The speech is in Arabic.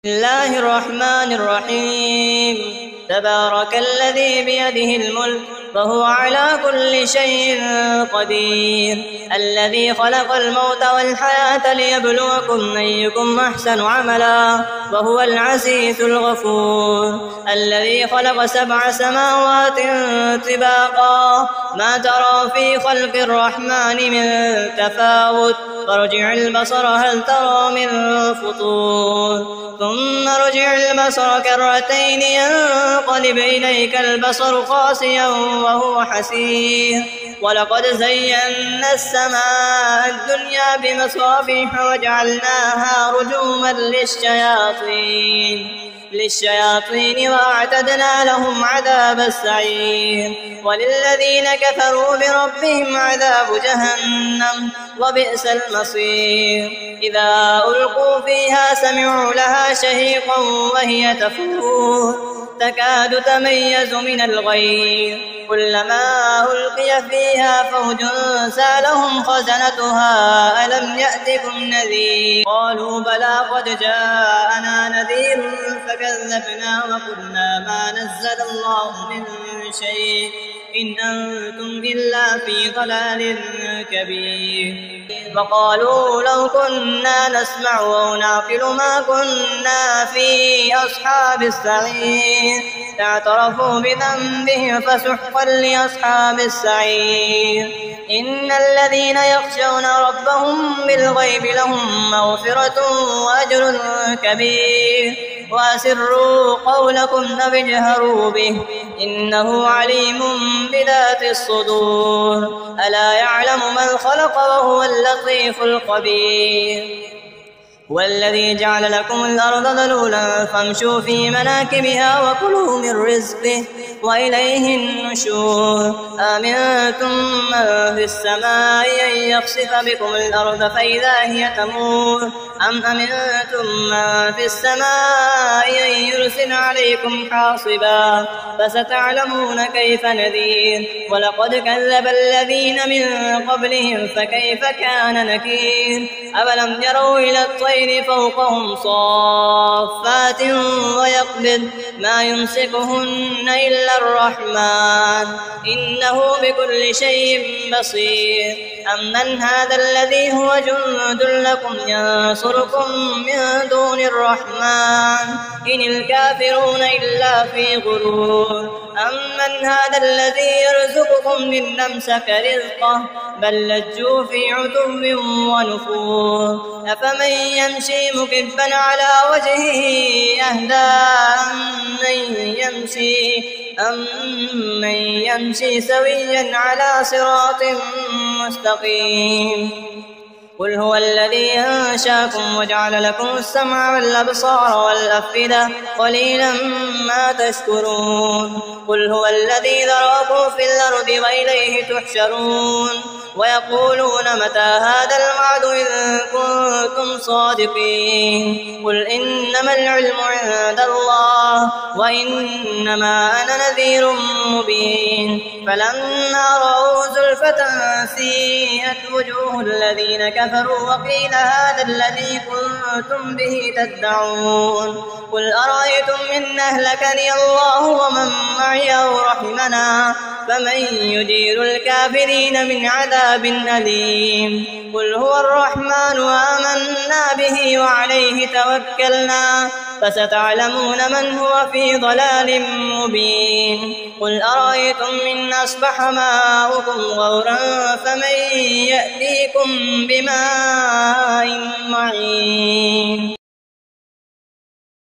بسم الله الرحمن الرحيم. تبارك الذي بيده الملك وهو على كل شيء قدير، الذي خلق الموت والحياة ليبلوكم أيكم أحسن عملا وهو العزيز الغفور، الذي خلق 7 سماوات طباقا ما ترى في خلق الرحمن من تفاوت، فارجع البصر هل ترى من فطور، ثم ارجع البصر كرتين ينقلب إليك البصر خاسئا وهو حسير، ولقد زينا السماء الدنيا بمصابيح وجعلناها رجوما للشياطين وأعتدنا لهم عذاب السعير، وللذين كفروا بربهم عذاب جهنم وبئس المصير. إذا ألقوا فيها سمعوا لها شهيقا وهي تفور تكاد تميز من الغيظ، كلما ألقي فيها فوج سألهم خزنتها ألم يأتكم نذير، قالوا بلى قد جاءنا نذير فكذبنا وقلنا ما نزل الله من شيء إن أنتم إلا في ضلال كبير، وقالوا لو كنا نسمع أو نعقل ما كنا في أصحاب السعير، فاعترفوا بذنبهم فسحقا لأصحاب السعير. إن الذين يخشون ربهم بالغيب لهم مغفرة وأجر كبير، وأسروا قولكم أو اجهروا به إنه عليم بذات الصدور، ألا يعلم من خلق وهو اللطيف الخبير. والذي جعل لكم الأرض ذلولا فامشوا في مناكبها وكلوا من رزقه وإليه النشور، أمنتم من في السماء أن يخسف بكم الأرض فإذا هي تمور، أم أمنتم من في السماء أن يرسل عليكم حاصبا، فستعلمون كيف نذير. ولقد كذب الذين من قبلهم فكيف كان نكير، أولم يروا إلى الطير فوقهم صافات ويقبض ما يمسكهن إلا الرحمن إنه بكل شيء بصير، أمن هذا الذي هو جند لكم ينصركم من دون الرحمن إن الكافرون إلا في غرور، أمن هذا الذي يرزقكم إن أمسك رزقه بل لجوا في عتو ونفور، أفمن يمشي مكبا على وجهه أهدى أمن يمشي سويا على صراط مستقيم. قل هو الذي أنشاكم وجعل لكم السمع والأبصار والأفئدة قليلا ما تشكرون. قل هو الذي ذراكم في الأرض وإليه تحشرون. ويقولون متى هذا الوعد إن كنتم صادقين. قل إنما العلم عند الله وإنما أنا نذير مبين. فلما رأوا زلفة سيئت وجوه الذين كفروا وقيل هذا الذي كنتم به تدعون. قل أرأيتم إن أهلكني الله ومن معي أو رحمنا فمن يجير الكافرين من عذاب أليم. قل هو الرحمن وآمنا به وعليه توكلنا فستعلمون من هو في ضلال مبين. قل أرأيتم إن أصبح ماؤكم غورا فمن يأتيكم بماء